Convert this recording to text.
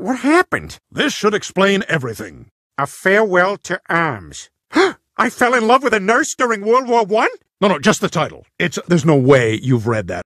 What happened? This should explain everything. A Farewell to Arms. I fell in love with a nurse during World War I? No, just the title. There's no way you've read that.